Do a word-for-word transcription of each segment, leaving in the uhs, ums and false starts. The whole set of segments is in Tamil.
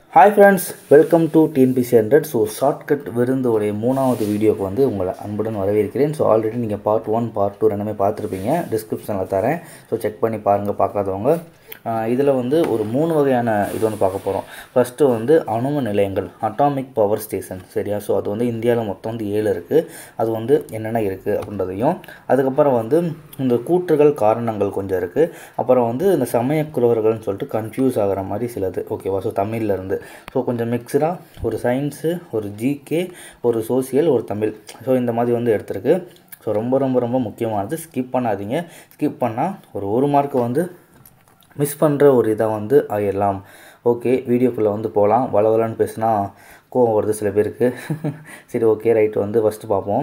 Hi friends, welcome to T N P S C one hundred. So shortcut Virundhu உடைய மூணாவது வீடியோக்கு வந்து உங்களை அன்புடன் வரவேற்கிறேன். ஸோ ஆல்ரெடி நீங்கள் பார்ட் ஒன் பார்ட் டூ ரெண்டுமே பார்த்துருப்பீங்க, டிஸ்கிரிப்ஷனில் தரேன். ஸோ செக் பண்ணி பாருங்கள் பார்க்காதவங்க. இதில் வந்து ஒரு மூணு வகையான இது வந்து பார்க்க போகிறோம். ஃபஸ்ட்டு வந்து அணும நிலையங்கள், அட்டாமிக் பவர் ஸ்டேஷன், சரியா? ஸோ அது வந்து இந்தியாவில் மொத்தம் வந்து ஏழு இருக்குது. அது வந்து என்னென்ன இருக்குது அப்படின்றதையும், அதுக்கப்புறம் வந்து இந்த கூற்றுகள் காரணங்கள் கொஞ்சம் இருக்குது. அப்புறம் வந்து இந்த சமயக்குறவர்கள்னு சொல்லிட்டு கன்ஃபியூஸ் ஆகிற மாதிரி சிலது, ஓகேவா? ஸோ தமிழ்லேருந்து ஸோ கொஞ்சம் மிக்ஸ்டாக ஒரு சயின்ஸு, ஒரு ஜிகே, ஒரு சோசியல், ஒரு தமிழ், ஸோ இந்த மாதிரி வந்து எடுத்துருக்கு. ஸோ ரொம்ப ரொம்ப ரொம்ப முக்கியமானது, ஸ்கிப் பண்ணாதீங்க. ஸ்கிப் பண்ணால் ஒரு ஒரு மார்க்கு வந்து மிஸ் பண்ணுற ஒரு இதாக வந்து ஆகிடலாம். ஓகே, வீடியோக்குள்ளே வந்து போகலாம். வளவலன்னு பேசுனா கோவம் வருது சில பேருக்கு. சரி, ஓகே, ரைட்டு. வந்து ஃபஸ்ட்டு பார்ப்போம்.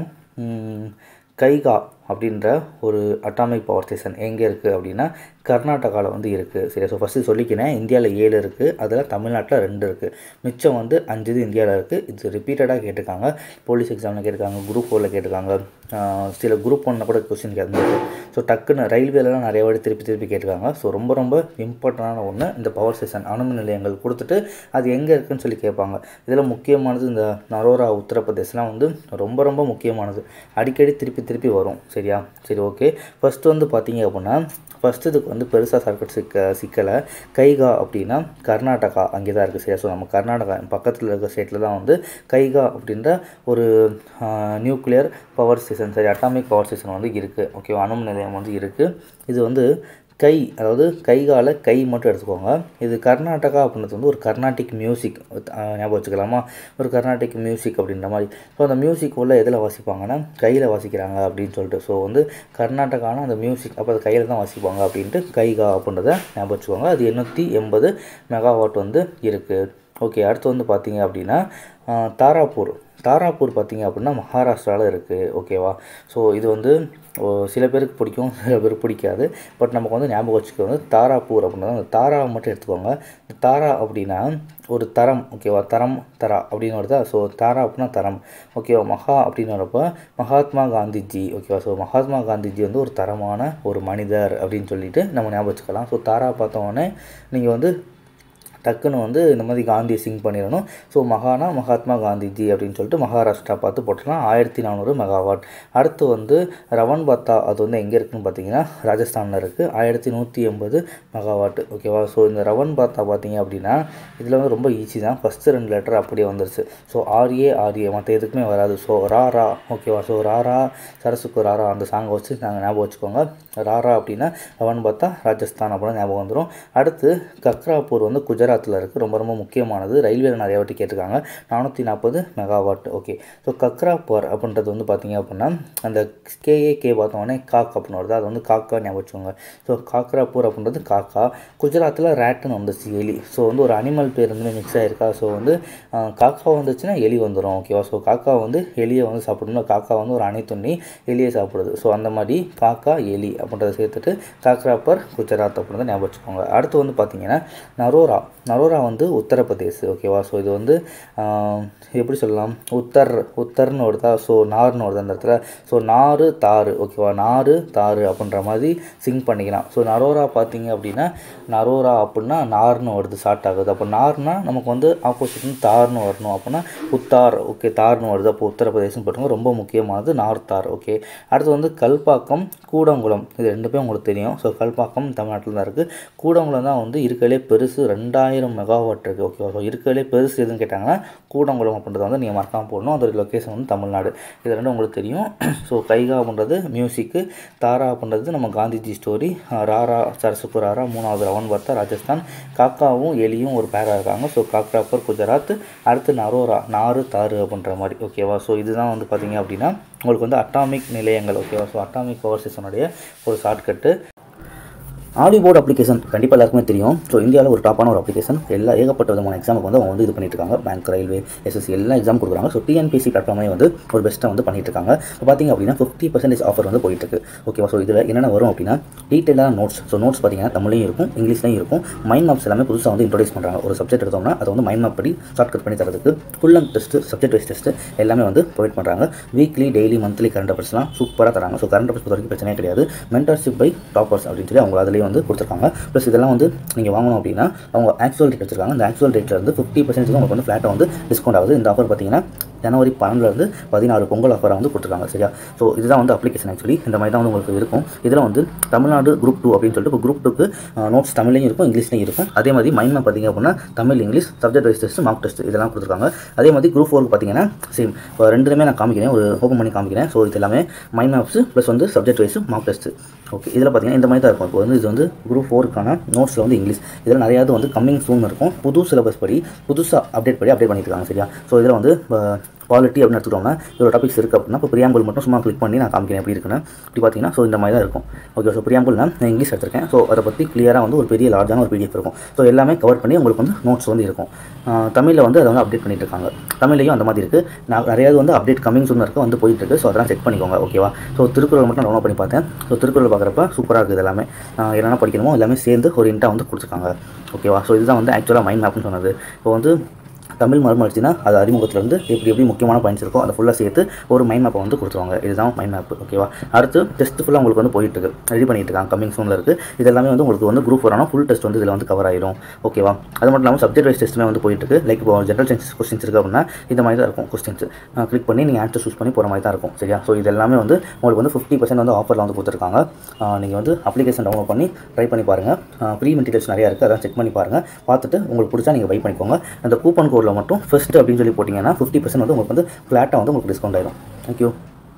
கைகா அப்படின்ற ஒரு அட்டாமிக் பவர் ஸ்டேஷன் எங்கே இருக்குது அப்படின்னா கர்நாடகாவில் வந்து இருக்குது, சரியா? ஸோ ஃபஸ்ட்டு சொல்லிக்கிறேன், இந்தியாவில் ஏழு இருக்குது, அதில் தமிழ்நாட்டில் ரெண்டு இருக்குது, மிச்சம் வந்து அஞ்சு இது இந்தியாவில் இருக்குது. இது ரிப்பீட்டடாக கேட்டிருக்காங்க, போலீஸ் எக்ஸாமில் கேட்டிருக்காங்க, குரூப் ஃபோரில் கேட்டிருக்காங்க, சில குரூப் ஒன்றில் கூட கொஸ்டின் கேட்குறது. ஸோ டக்குன்னு ரயில்வேலலாம் நிறைய வாட்டி திருப்பி திருப்பி கேட்டிருக்காங்க. ஸோ ரொம்ப ரொம்ப இம்பார்ட்டண்டான ஒன்று இந்த பவர் ஸ்டேஷன், அணுமின் நிலையங்கள் கொடுத்துட்டு அது எங்கே இருக்குதுன்னு சொல்லி கேட்பாங்க. இதில் முக்கியமானது இந்த நரோரா, உத்தரப்பிரதேஷ்லாம் வந்து ரொம்ப ரொம்ப முக்கியமானது, அடிக்கடி திருப்பி திருப்பி வரும், சரியா? சரி, ஓகே. ஃபஸ்ட்டு வந்து பார்த்தீங்க அப்படின்னா, ஃபஸ்ட்டு இதுக்கு வந்து பெருசாக சர்க்கட் சிக்க சிக்கலை கைகா அப்படின்னா கர்நாடகா அங்கே தான் இருக்குது, சரியா? ஸோ நம்ம கர்நாடகா பக்கத்தில் இருக்க ஸ்டேட்டில் தான் வந்து கைகா அப்படின்ற ஒரு நியூக்ளியர் பவர் ஸ்டேஷன், சரி, அட்டாமிக் பவர் ஸ்டேஷன் வந்து இருக்குது, ஓகே, அணு நிலையம் வந்து இருக்குது. இது வந்து கை, அதாவது கைகால கை மட்டும் எடுத்துக்கோங்க. இது கர்நாடகா அப்படின்றது வந்து ஒரு கர்நாடிக் மியூசிக் ஞாபகம் வச்சுக்கலாமா? ஒரு கர்நாடிக் மியூசிக் அப்படின்ற மாதிரி. ஸோ அந்த மியூசிக் உள்ள எதில் வாசிப்பாங்கன்னா கையில் வாசிக்கிறாங்க அப்படின்னு சொல்லிட்டு. ஸோ வந்து கர்நாடகானா அந்த மியூசிக் அப்போ அது கையில் தான் வாசிப்பாங்க அப்படின்ட்டு கைகா அப்படின்றத ஞாபகம் வச்சுக்கோங்க. அது எண்ணூற்றி எண்பது மெகாவாட் வந்து இருக்குது. ஓகே, அடுத்து வந்து பார்த்தீங்க அப்படின்னா தாராப்பூர். தாராப்பூர் பார்த்திங்க அப்படின்னா மகாராஷ்டிராவில் இருக்குது, ஓகேவா? ஸோ இது வந்து சில பேருக்கு பிடிக்கும், சில பேருக்கு பிடிக்காது. பட் நமக்கு வந்து ஞாபகம் வச்சுக்க வந்து தாராப்பூர் அப்படின்னா அந்த தாராவை மட்டும் எடுத்துக்கோங்க. தாரா அப்படின்னா ஒரு தரம், ஓகேவா? தரம், தரா அப்படின்னு வருதா? ஸோ தாரா அப்படின்னா தரம், ஓகேவா? மகா அப்படின்னு வரப்போ மகாத்மா காந்திஜி, ஓகேவா? ஸோ மகாத்மா காந்திஜி வந்து ஒரு தரமான ஒரு மனிதர் அப்படின்னு சொல்லிட்டு நம்ம ஞாபகம் வச்சுக்கலாம். ஸோ தாரா பார்த்தோன்னே நீங்கள் வந்து டக்குன்னு வந்து இந்த மாதிரி காந்தியை சிங் பண்ணிடணும். ஸோ மகானா மகாத்மா காந்திஜி அப்படின்னு சொல்லிட்டு மகாராஷ்டிரா பார்த்து போட்டுக்கலாம். ஆயிரத்தி நானூறு மெகாவாட். அடுத்து வந்து ரவன் பத்தா, அது வந்து எங்கே இருக்குதுன்னு பார்த்தீங்கன்னா ராஜஸ்தானில் இருக்குது, ஆயிரத்தி நூற்றி எண்பது மெகாவாட், ஓகேவா? ஸோ இந்த ரவன் பத்தா பார்த்தீங்க அப்படின்னா இதில் வந்து ரொம்ப ஈஸி தான், ஃபஸ்ட்டு ரெண்டு லெட்டர் அப்படியே வந்துருச்சு. ஸோ ஆர்ஏ ஆர்ஏ மற்ற எதுக்குமே வராது. ஸோ ராரா, ஓகேவா? ஸோ ராரா சரசுக்கு ராரா அந்த சாங்கை வச்சு நாங்கள் ஞாபகம் வச்சுக்கோங்க. ராரா அப்படின்னா ரவன் பத்தா ராஜஸ்தான் அப்படின்னு ஞாபகம் வந்துடும். அடுத்து கக்ராப்பூர் வந்து குஜராத் இருக்குது, ரொம்ப ரொம்ப முக்கியமானது, ரயில்வேல நிறைய வாட்டி கேட்டிருக்காங்க, நானூற்றி நாற்பது மெகாவாட், ஓகே. ஸோ கக்ராப்பூர் அப்படின்றது வந்து பார்த்திங்க அப்படின்னா அந்த கேஏ கே பார்த்தோன்னே காக் அப்படின்னு வருது, அது வந்து காக்கா ஞாபகம் வச்சுக்கோங்க. ஸோ காக்ராப்பூர் அப்படின்றது காக்கா. குஜராத்தில் ரேட்டுன்னு வந்துச்சு, எலி. ஸோ வந்து ஒரு அனிமல் பேர் வந்து மிக்ஸ் ஆகிருக்கா. ஸோ வந்து காக்கா வந்துச்சுன்னா எலி வந்துடும், ஓகேவா? ஸோ காக்கா வந்து எலியை வந்து சாப்பிடணும், காக்கா வந்து ஒரு அணைத்துண்ணி எலியை சாப்பிடுது. ஸோ அந்த மாதிரி காக்கா எலி அப்படின்றத சேர்த்துட்டு காக்ராப்பூர் குஜராத் அப்படின்றத ஞாபகம் வச்சுக்கோங்க. அடுத்து வந்து பார்த்திங்கன்னா நரோரா. நரோரா வந்து உத்தரப்பிரதேஷ், ஓகேவா? ஸோ இது வந்து எப்படி சொல்லலாம், உத்தர் உத்தர்னு வருதா? ஸோ நார்னு வருது அந்த இடத்துல. ஸோ நாறு தாறு, ஓகேவா? நாறு தாறு அப்படின்ற மாதிரி சிங் பண்ணிக்கலாம். ஸோ நரோரா பார்த்தீங்க அப்படின்னா நரோரா அப்படின்னா நார்னு வருது, ஷார்ட் ஆகுது. அப்போ நார்னா நமக்கு வந்து ஆப்போசிட்னு தார்னு வரணும், அப்படின்னா உத்தார், ஓகே, தார்னு வருது. அப்போ உத்தரப்பிரதேசம் போட்டுங்க, ரொம்ப முக்கியமானது நார்த்தார், ஓகே. அடுத்து வந்து கல்பாக்கம், கூடங்குளம், இது ரெண்டுமே உங்களுக்கு தெரியும். ஸோ கல்பாக்கம் தமிழ்நாட்டில் தான் இருக்குது, கூடங்குளம் தான் வந்து இருக்கிறதுலே பெருசு, ரெண்டாயிரம் மெகாவாட் இருக்குது, ஓகேவா? ஸோ இருக்கிறதுலே பெருசு எதுன்னு கேட்டாங்கன்னா கூடங்குளம் அப்படின்றத வந்து நீங்கள் மறக்காமல் போடணும். அதோட லொக்கேஷன் வந்து தமிழ்நாடு, இது ரெண்டும் உங்களுக்கு தெரியும். ஸோ கைகா அப்படின்றது மியூசிக்கு, தாரா அப்படின்றது நம்ம காந்திஜி ஸ்டோரி, ராரா சரசுக்கு ராரா மூணாவது ரவன் பத்தா ராஜஸ்தான், காக்காவும் எலியும் ஒரு பேராக இருக்காங்க. ஸோ காக்ராப்பூர் குஜராத். அடுத்து நரோரா நாறு தாறு அப்படின்ற மாதிரி, ஓகேவா? ஸோ இதுதான் வந்து பார்த்திங்க அப்படின்னா உங்களுக்கு வந்து அட்டாமிக் நிலையங்கள், ஓகேவா? ஸோ அட்டாமிக் பவர் ஸ்டேஷனுடைய ஒரு ஷார்ட்கட்டு. ஆலிபோர்ட் அப்ளிகேஷன் கண்டிப்பாக எல்லாருக்குமே தெரியும். ஸோ இந்தியாவில் ஒரு டாப்பான ஒரு அப்ளிகேஷன், எல்லா ஏகப்பட்ட விதமான எக்ஸாமுக்கு வந்து அவங்க வந்து இது பண்ணிட்டு இருக்காங்க. பேங்க், ரயில்வே, எஸ்எஸ்சி எல்லா எக்ஸாம் கொடுக்குறாங்க. ஸோ டிஎன்பிஎஸ்சி பிளாட்ஃபார்மே வந்து ஒரு பெஸ்ட்டாக வந்து பண்ணிட்டு இருக்காங்க. ஸோ பார்த்திங்க அப்படின்னா ஃபிஃப்டி பர்சன்டேஜ் ஆஃபர் வந்து போயிட்டு இருக்கு, ஓகேவா? ஸோ இதில் என்னென்ன வரும் அப்படின்னா டீட்டெயிலான நோட்ஸ். ஸோ நோட்ஸ் பார்த்திங்கன்னா தமிழ்லையும் இருக்கும், இங்கிலீஷ்லையும் இருக்கும். மைண்ட் மேப்ஸ் எல்லாமே புதுசாக வந்து இன்ட்ரோடியூஸ் பண்ணுறாங்க. ஒரு சப்ஜெக்ட் எடுத்தோம்னா அதை வந்து மைண்ட் மேப் படி ஷார்ட்கட் பண்ணி தரதுக்கு full and test, subject wise test எல்லாமே வந்து ப்ரொவைட் பண்ணுறாங்க. வீக்லி, டெய்லி, மந்த்லி கரண்ட் அஃபேர்ஸ்லாம் சூப்பராக தராங்க. ஸோ கரண்ட் அஃபேர்ஸ் பொறுத்த வரைக்கும் பிரச்சனையே கிடையாது. மென்டர்ஷிப் பை டாப்பர்ஸ் அப்படின்னு சொல்லி அவங்க அதிலேயே வந்து கொடுத்துருக்காங்க. ப்ளஸ் இதெல்லாம் வந்து நீங்கள் வாங்கணும் அப்படின்னா அவங்க ஆக்சுவல் ரேட் வச்சிருக்காங்க. அந்த ஆக்சுவல் ரேட்டில் இருந்து ஃபிஃப்டி பர்சன்டேஜ் உங்களுக்கு வந்து ஃப்ளாட்டாக வந்து டிஸ்கவுண்ட் ஆகுது. இந்த ஆஃபர் பார்த்தீங்கன்னா ஜனவரி பன்னெண்டுலேருந்து பதினாறு பொங்கல் ஆஃபராக வந்து கொடுத்துருக்காங்க. சரியா? ஸோ இதுதான் வந்து அப்ளிகேஷன். ஆக்சுவலி இந்த மாதிரி தான் வந்து உங்களுக்கு இருக்கும். இதில் வந்து தமிழ்நாடு குரூப் டூ அப்படின்னு சொல்லிட்டு இப்போ குரூப் டூக்கு நோட்ஸ் தமிழ்லையும் இருக்கும், இங்கிலீஷ்லையும் இருக்கும். அதே மாதிரி மைண்ட் மேப் பார்த்தீங்க அப்படின்னா Tamil, English, subject wise test, mark test இதெல்லாம் கொடுத்துருக்காங்க. அதே மாதிரி குரூப் ஃபோருக்கு பார்த்தீங்கன்னா சேம் ரெண்டுமே நான் காமிக்கிறேன், ஒரு ஓப்பன் பண்ணி காமிக்கிறேன். ஸோ இது எல்லாமே மைண்ட் மேப்ஸ் ப்ளஸ் வந்து subject wise mark test. Okay, இதில் பார்த்தீங்கன்னா இந்த மாதிரி தான் இருக்கும். இப்போ வந்து இது வந்து குரூப் ஃபோருக்கான நோட்ஸில் வந்து இங்கிலீஷ் இதில் நிறையாவது வந்து கம்மிங் சூன் இருக்கும். புது சிலபஸ் படி புதுசாக அப்டேட் படி அப்டேட் பண்ணிட்டு இருக்காங்க. சரியா? ஸோ இதில் வந்து குவாலிட்டி அப்படின்னு எடுத்துக்கிட்டோம்னா இதோட டாபிக்ஸ் இருக்குது அப்படின்னா இப்போ பிரியாம்பிள் மட்டும் சும்மா கிளிக் பண்ணி நான் காமிக்கிறேன் எப்படி இருக்குன்னு. இப்படி பார்த்தீங்கன்னா ஸோ இந்த மாதிரி தான் இருக்கும். ஓகே, ஸோ பிரியாம்பிள் நான் இங்கிலீஷ் எடுத்திருக்கேன். ஸோ அதை பற்றி கிளியராக வந்து ஒரு பெரிய லார்ஜான ஒரு பிடிஎஃப் இருக்கும். ஸோ எல்லாமே கவர் பண்ணி உங்களுக்கு வந்து நோட்ஸ் வந்து இருக்கும். தமிழில் வந்து அதை வந்து அப்டேட் பண்ணிட்டு இருக்காங்க. தமிழ்லையும் அந்த மாதிரி இருக்குது. நான் நிறையாவது வந்து அப்டேட் கம்மிங் சூன் இருக்குது வந்து போயிட்டு இருக்குது. ஸோ அதெல்லாம் செக் பண்ணிக்கோங்க. ஓகேவா? ஸோ திருக்குறள் மட்டும் டவுன்லோட் பண்ணி பார்த்தேன். ஸோ திருக்குறள் பார்க்குறப்ப சூப்பராக இருக்குது. எல்லாமே என்னென்ன படிக்கணுமோ எல்லாமே சேர்ந்து ஒரு இன்ட்டாக வந்து கொடுத்துருக்காங்க. ஓகேவா? ஸோ இதுதான் வந்து ஆக்சுவலாக மைண்ட் மேப்னு சொன்னது. இப்போ வந்து தமிழ் மறுமலர்ச்சினா அது அறிமுகத்திலேருந்து எப்படி எப்படி முக்கியமான பாயிண்ட்ஸ் இருக்கோ அதை ஃபுல்லாக சேர்த்து ஒரு மைண்ட் மேப்பை வந்து கொடுத்துருவாங்க. இதுதான் மைண்ட் மேப். ஓகேவா? அடுத்து டெஸ்ட் ஃபுல்லாக உங்களுக்கு வந்து போயிட்டு இருக்கு, ரெடி பண்ணிட்டு இருக்காங்க, கம்மிங் சூனில் இருக்குது. இது எல்லாமே வந்து உங்களுக்கு வந்து குரூப் வரானா ஃபுல் டெஸ்ட் வந்து இதில் வந்து கவர் ஆயிடும். ஓகேவா? அது மட்டும் இல்லாமல் சப்ஜெக்ட் வைஸ் டெஸ்ட்டுமே வந்து போயிட்டு இருக்கு. லைக் இப்போ ஜென்ரல் சயின்ஸ் கொஸ்டின்ஸ் இருக்குது அப்படின்னா இந்த மாதிரி தான் இருக்கும். கொஸ்டின்ஸ் கிளிக் பண்ணி நீங்கள் ஆன்சர் சூஸ் பண்ணி போகிற மாதிரி தான் இருக்கும். சரியா? ஸோ இது எல்லாமே வந்து உங்களுக்கு வந்து ஃபிஃப்டி பர்சன்ட் வந்து ஆஃபரில் வந்து கொடுத்துருக்காங்க. நீங்கள் வந்து அப்ளிகேஷன் டவுன்லோட் பண்ணி ட்ரை பண்ணி பாருங்கள். ப்ரீ மெட்டீரியல்ஸ் நிறையா இருக்குது, அதான் செக் பண்ணி பாருங்கள். பார்த்துட்டு உங்களுக்கு பிடிச்சா நீங்கள் பை பண்ணிக்கோங்க. அந்த கூப்பன் கோடில் மட்டும் ஃபர்ஸ்ட் அப்படின்னு சொல்லி போட்டிங்கன்னா ஃபிஃப்டி பர்சன்ட் வந்து உங்களுக்கு வந்து ஃப்ளாட்டாக வந்து உங்களுக்கு டிஸ்கவுண்ட் ஆயிடும். தேங்க்யூ.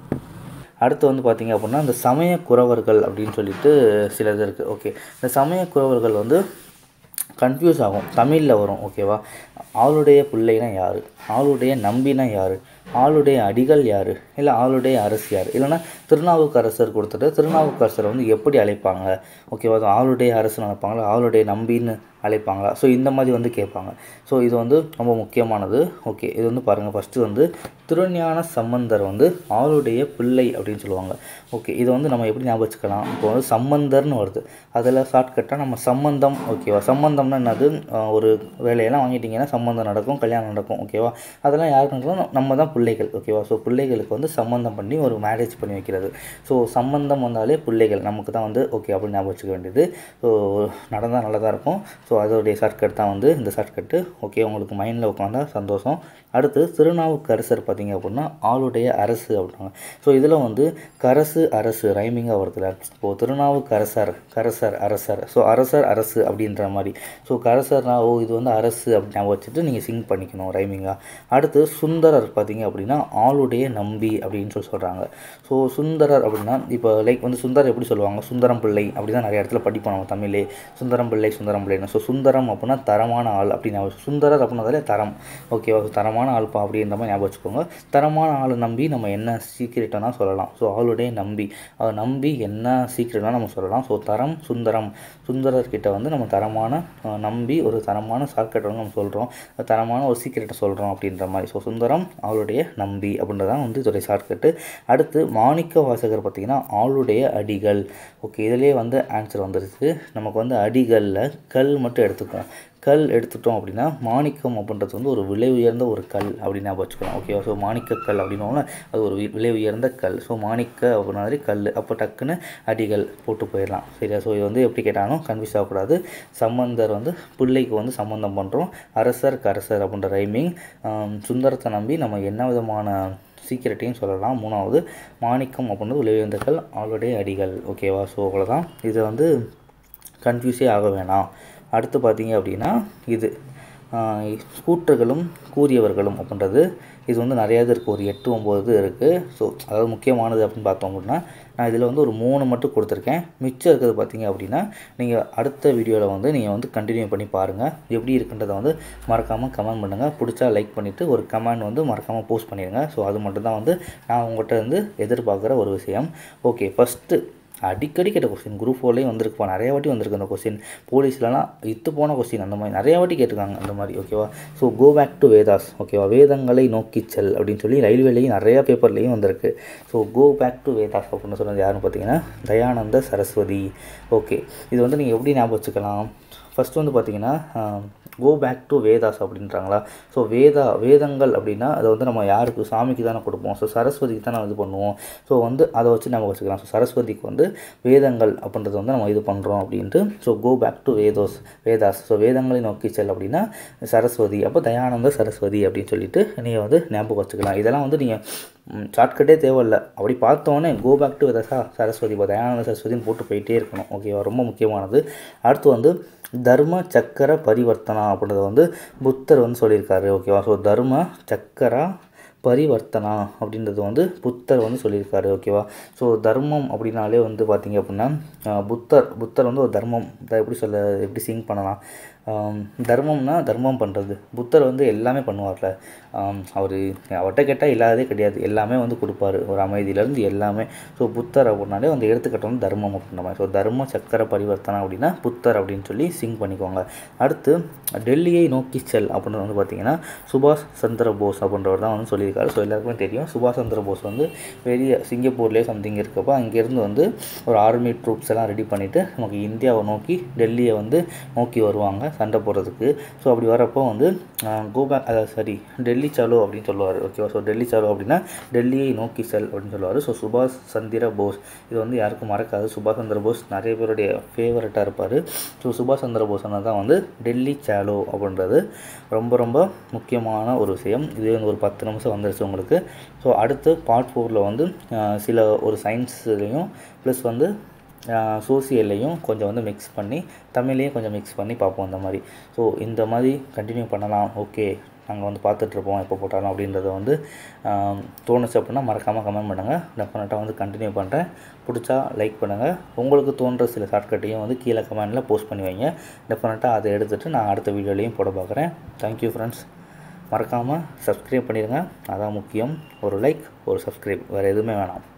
அடுத்து வந்து பார்த்திங்க அப்படின்னா இந்த சமய குறவர்கள் அப்படின்னு சொல்லிட்டு சிலது இருக்குது. ஓகே, இந்த சமய குறவர்கள் வந்து கன்ஃபியூஸ் ஆகும், தமிழில் வரும். ஓகேவா? ஆளுடைய பிள்ளைனா யார், ஆளுடைய நம்பினா யார், ஆளுடைய அடிகள் யார், இல்லை ஆளுடைய அரசு யார், இல்லைனா திருநாவுக்கரசர் கொடுத்துட்டு திருநாவுக்கரசரை வந்து எப்படி அழைப்பாங்க. ஓகேவா? அது ஆளுடைய அரசுன்னு அழைப்பாங்களா, ஆளுடைய நம்பின்னு அழைப்பாங்களா. ஸோ இந்த மாதிரி வந்து கேட்பாங்க. ஸோ இது வந்து ரொம்ப முக்கியமானது. ஓகே, இது வந்து பாருங்கள். ஃபஸ்ட்டு வந்து திருஞான சம்பந்தர் வந்து ஆளுடைய பிள்ளை அப்படின்னு சொல்லுவாங்க. ஓகே, இதை வந்து நம்ம எப்படி ஞாபகம் வச்சுக்கலாம். இப்போ வந்து சம்பந்தர்னு வருது, அதில் ஷார்ட்கட்டாக நம்ம சம்பந்தம். ஓகேவா? சம்பந்தம்னா என்னது, ஒரு வேலையெல்லாம் வாங்கிட்டிங்கன்னா சம்பந்தம் நடக்கும், கல்யாணம் நடக்கும். ஓகேவா? அதெல்லாம் யாருக்கு நடக்கும், நம்ம தான் பிள்ளைகள். ஓகேவா? ஸோ பிள்ளைகளுக்கு வந்து சம்பந்தம் பண்ணி ஒரு மேரேஜ் பண்ணி வைக்கிறது. ஸோ சம்பந்தம் வந்தாலே பிள்ளைகள் நமக்கு தான் வந்து ஓகே அப்படின்னு ஞாபகம் வச்சுக்க வேண்டியது. ஸோ நடந்தால் நல்லதாக இருக்கும். ஸோ அதோடைய ஷார்ட்கட் தான் வந்து இந்த ஷார்ட்கட்டு. ஓகே, உங்களுக்கு மைண்டில் உட்காந்தா சந்தோஷம். அடுத்து திருநாவுக்கரசர் பார்த்திங்க அப்படின்னா ஆளுடைய அரசு அப்படின்னாங்க. ஸோ இதில் வந்து கரசு அரசு ரைமிங்காக வருதுல. இப்போது திருநாவுக்கரசர் கரசர் அரசர், ஸோ அரசர் அரசு அப்படின்ற மாதிரி. ஸோ கரசர்னா ஓ இது வந்து அரசு அப்படின்னு வச்சுட்டு நீங்கள் சிங் பண்ணிக்கணும் ரைமிங்காக. அடுத்து சுந்தரர் பார்த்திங்க அப்படின்னா ஆளுடைய நம்பி அப்படின்னு சொல்லி சொல்கிறாங்க. ஸோ சுந்தரர் அப்படின்னா இப்போ லைக் வந்து சுந்தரர் எப்படி சொல்லுவாங்க, சுந்தரம் பிள்ளை அப்படி தான் நிறைய இடத்துல படிப்போம் நம்ம தமிழே. சுந்தரம் பிள்ளை சுந்தரம் பிள்ளைன்னு. ஸோ சுந்தரம் அப்படின்னா தரமான ஆள் அப்படின்னு. சுந்தரர் அப்படின்னாலே தரம். ஓகேவா? தரமான ஆள்ப்பா அப்படின்ற மாதிரி ஞாபகம் வச்சுக்கோங்க. தரமான ஆளை நம்பி நம்ம என்ன சீக்கிரட்டாக சொல்லலாம். ஸோ ஆளுடைய நம்பி, அதை நம்பி என்ன சீக்கிரட்டாக நம்ம சொல்லலாம். ஸோ தரம் சுந்தரம், சுந்தரர்கிட்ட வந்து நம்ம தரமான நம்பி ஒரு தரமான ஷார்ட்கட்டை வந்து நம்ம சொல்கிறோம், தரமான ஒரு சீக்கிரட்டை சொல்கிறோம் அப்படின்ற மாதிரி. ஸோ சுந்தரம் ஆளுடைய நம்பி அப்படின்றதான் வந்து இதோடைய ஷார்ட்கட்டு. அடுத்து மாணிக்க வாசகர் பார்த்திங்கன்னா ஆளுடைய அடிகள். ஓகே, இதிலே வந்து ஆன்சர் வந்துருச்சு. நமக்கு வந்து அடிகளில் கல் மட்டும் எடுத்துக்குவோம். கல் எடுத்துட்டோம் அப்படின்னா மாணிக்கம் அப்படின்றது வந்து ஒரு விலை உயர்ந்த ஒரு கல் அப்படின்னு வச்சுக்கலாம். ஓகேவா? ஸோ மாணிக்கக்கல் அப்படின்னா அது ஒரு விலை உயர்ந்த கல். ஸோ மாணிக்க அப்படின்னா மாதிரி கல், அப்போ டக்குன்னு அடிகள் போட்டு போயிடலாம். சரியா? ஸோ இது வந்து எப்படி கேட்டாலும் கன்ஃபியூஸ் ஆகக்கூடாது. சம்பந்தர் வந்து பிள்ளைக்கு வந்து சம்பந்தம் பண்ணுறோம். அரசர் கரசர் அப்படின்ற ரைமிங். சுந்தரத்தை நம்பி நம்ம என்ன விதமான சீக்கிரட்டையும் சொல்லலாம். மூணாவது மாணிக்கம் அப்படின்றது விலை உயர்ந்த கல், ஆளுடைய அடிகள். ஓகேவா? ஸோ அவ்வளோதான். இதை வந்து கன்ஃபியூஸே ஆக வேணாம். அடுத்து பார்த்தீங்க அப்படின்னா இது கூற்றுகளும் கூறியவர்களும் அப்படின்றது இது வந்து நிறையாது இருக்குது. ஒரு எட்டு ஒம்பது இருக்குது. ஸோ அதாவது முக்கியமானது அப்படின்னு பார்த்தோம் அப்படின்னா நான் இதில் வந்து ஒரு மூணு மட்டும் கொடுத்துருக்கேன். மிச்சம் இருக்கிறது பார்த்தீங்க அப்படின்னா நீங்கள் அடுத்த வீடியோவில் வந்து நீங்கள் வந்து கண்டினியூ பண்ணி பாருங்கள். எப்படி இருக்குன்றதை வந்து மறக்காமல் கமெண்ட் பண்ணுங்கள். பிடிச்சா லைக் பண்ணிவிட்டு ஒரு கமெண்ட் வந்து மறக்காமல் போஸ்ட் பண்ணிடுங்க. ஸோ அது மட்டும்தான் வந்து நான் உங்கள்கிட்ட வந்து எதிர்பார்க்குற ஒரு விஷயம். ஓகே, ஃபஸ்ட்டு அடிக்கடி கேட்ட கொஸ்டின் குரூப் ஃபோர்லேயும் வந்திருக்குப்பா, நிறைய வாட்டி வந்திருக்கு அந்த கொஸ்டின். போலீஸ்லலாம் இத்து போன கொஸ்டின் அந்த மாதிரி நிறைய வாட்டி கேட்டிருக்காங்க அந்த மாதிரி. ஓகேவா? So go back to Vedas. ஓகேவா? வேதங்களை நோக்கி செல் அப்படின்னு சொல்லி ரயில்வேலையும் நிறையா பேப்பர்லேயும் வந்திருக்கு. So go back to Vedas அப்படின்னு சொன்னது யாருன்னு பார்த்தீங்கன்னா தயானந்த சரஸ்வதி. ஓகே, இது வந்து நீங்கள் எப்படி ஞாபகம் வச்சுக்கலாம். ஃபஸ்ட்டு வந்து பார்த்திங்கன்னா கோ பேக் டு வேதாஸ் அப்படின்றாங்களா. ஸோ வேதா வேதங்கள் அப்படின்னா அதை வந்து நம்ம யாருக்கு சாமிக்கு தானே கொடுப்போம். ஸோ சரஸ்வதிக்கு தான் நம்ம இது பண்ணுவோம். ஸோ வந்து அதை வச்சு நம்ம வச்சுக்கலாம். ஸோ சரஸ்வதிக்கு வந்து வேதங்கள் அப்படின்றது வந்து நம்ம இது பண்ணுறோம் அப்படின்ட்டு. So go back to Vedas Vedas. So வேதங்களை நோக்கி செல் அப்படின்னா சரஸ்வதி. அப்போ தயானந்த சரஸ்வதி அப்படின்னு சொல்லிட்டு நீங்கள் வந்து ஞாபகம் வச்சுக்கலாம். இதெல்லாம் வந்து நீங்கள் ஷார்ட்கட்டே தேவையில்லை. அப்படி பார்த்தோன்னே கோ பேக் டு வேதாஸா சரஸ்வதி இப்போ தயானந்த சரஸ்வதின்னு போட்டு போயிட்டே இருக்கணும். ஓகேவா, ரொம்ப முக்கியமானது. அடுத்து வந்து தர்ம சக்கர பரிவர்த்தனா அப்படின்றத வந்து புத்தர் வந்து சொல்லியிருக்காரு. ஓகேவா, ஸோ தர்ம சக்கரா பரிவர்த்தனா அப்படின்றது வந்து புத்தர் வந்து சொல்லியிருக்காரு. ஓகேவா, ஸோ தர்மம் அப்படின்னாலே வந்து பார்த்திங்க அப்படின்னா புத்தர் புத்தர் வந்து ஒரு தர்மம் எப்படி சொல்ல எப்படி சிங் பண்ணலாம். தர்மம்னா தர்மம் பண்ணுறது. புத்தர் வந்து எல்லாமே பண்ணுவார்ல. அவர் அவர்கிட்ட கேட்டால் இல்லாததே கிடையாது, எல்லாமே வந்து கொடுப்பார், ஒரு அமைதியிலேருந்து எல்லாமே. ஸோ புத்தர் அப்படின்னாலே அந்த எடுத்துக்கிட்ட வந்து தர்மம் அப்படின்ற மாதிரி. ஸோ தர்ம சக்கர பரிவர்த்தனா அப்படின்னா புத்தர் அப்படின்னு சொல்லி சிங் பண்ணிக்கோங்க. அடுத்து டெல்லியை நோக்கி செல் அப்படின்னு வந்து பார்த்திங்கன்னா சுபாஷ் சந்திர போஸ் அப்படின்றவர் தான் வந்து சொல்லியிருக்காரு. ஸோ எல்லாருக்குமே தெரியும் சுபாஷ் சந்திர போஸ் வந்து பெரிய சிங்கப்பூர்லேயே சம்திங் இருக்கப்போ அங்கேருந்து வந்து ஒரு ஆர்மி ட்ரூப்ஸ் எல்லாம் ரெடி பண்ணிவிட்டு நமக்கு இந்தியாவை நோக்கி டெல்லியை வந்து நோக்கி வருவாங்க சண்டை போடுறதுக்கு. ஸோ அப்படி வரப்போ வந்து கோபேக் அதாவது சரி டெல்லி சாலோ அப்படின்னு சொல்லுவார். ஓகேவா, ஸோ டெல்லி சாலோ அப்படின்னா டெல்லியை நோக்கி செல் அப்படின்னு சொல்லுவார். ஸோ சுபாஷ் சந்திர போஸ் இது வந்து யாருக்கும் மறக்காது. சுபாஷ் சந்திர போஸ் நிறைய பேருடைய ஃபேவரட்டாக இருப்பார். ஸோ சுபாஷ் சந்திர போஸ் தான் வந்து டெல்லி சாலோ அப்படின்றது ரொம்ப ரொம்ப முக்கியமான ஒரு விஷயம். இது வந்து ஒரு பத்து நிமிஷம் வந்துருச்சு உங்களுக்கு. ஸோ அடுத்து பார்ட் ஃபோரில் வந்து சில ஒரு சயின்ஸ்லேயும் ப்ளஸ் வந்து சோசியல்லையும் கொஞ்சம் வந்து மிக்ஸ் பண்ணி தமிழ்லேயும் கொஞ்சம் மிக்ஸ் பண்ணி பார்ப்போம் இந்த மாதிரி. ஸோ இந்த மாதிரி கண்டினியூ பண்ணலாம். ஓகே, நாங்கள் வந்து பார்த்துட்ருப்போம் எப்போ போட்டாலும் அப்படின்றத வந்து தோணுச்சு அப்படின்னா மறக்காமல் கமெண்ட் பண்ணுங்கள். டெஃபினட்டாக வந்து கண்டினியூ பண்ணுறேன். பிடிச்சா லைக் பண்ணுங்கள். உங்களுக்கு தோன்ற சில ஷார்ட்கட்டையும் வந்து கீழே கமெண்டில் போஸ்ட் பண்ணி வைங்க. டெஃபினட்டாக அதை எடுத்துகிட்டு நான் அடுத்த வீடியோலையும் போட பார்க்குறேன். Thank you friends. மறக்காமல் சப்ஸ்கிரைப் பண்ணிடுங்க, அதான் முக்கியம். ஒரு லைக் ஒரு சப்ஸ்கிரைப், வேறு எதுவுமே வேணாம்.